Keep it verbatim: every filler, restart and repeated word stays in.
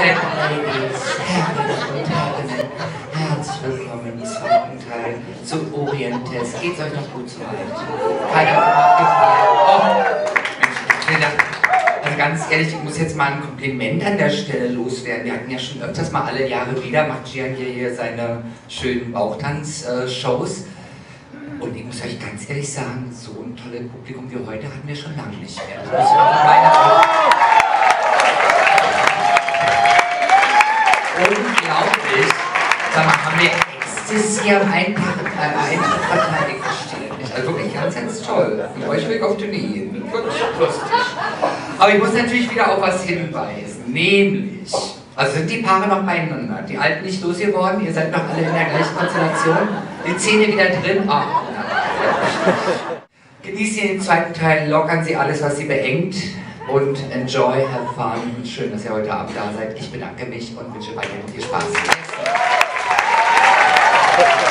Ladies, Herren und Herren, herzlich willkommen zum zweiten Teil zu Orientesque. Geht's euch noch gut so weit? Keiner von abgefallen. Oh, Mensch, ich will da, also ganz ehrlich, ich muss jetzt mal ein Kompliment an der Stelle loswerden. Wir hatten ja schon öfters mal alle Jahre wieder, macht Gian hier, hier seine schönen Bauchtanz-Shows. Und ich muss euch ganz ehrlich sagen, so ein tolles Publikum wie heute hatten wir schon lange nicht mehr. Das muss ich auch meine Unglaublich. Sag mal, haben wir Ecstasy am Eintritt verteidigt? Verstehe nicht. Also wirklich ganz, ganz toll. Mit euch will ich auf Tournee gehen. Wirklich lustig. Aber ich muss natürlich wieder auf was hinweisen. Nämlich, also sind die Paare noch beieinander? Die Alten nicht losgeworden? Ihr seid noch alle in der gleichen Konstellation? Die Zähne wieder drin? Oh. Genießen Sie den zweiten Teil, lockern Sie alles, was Sie beengt. Und enjoy, have fun. Schön, dass ihr heute Abend da seid. Ich bedanke mich und wünsche weiterhin viel Spaß.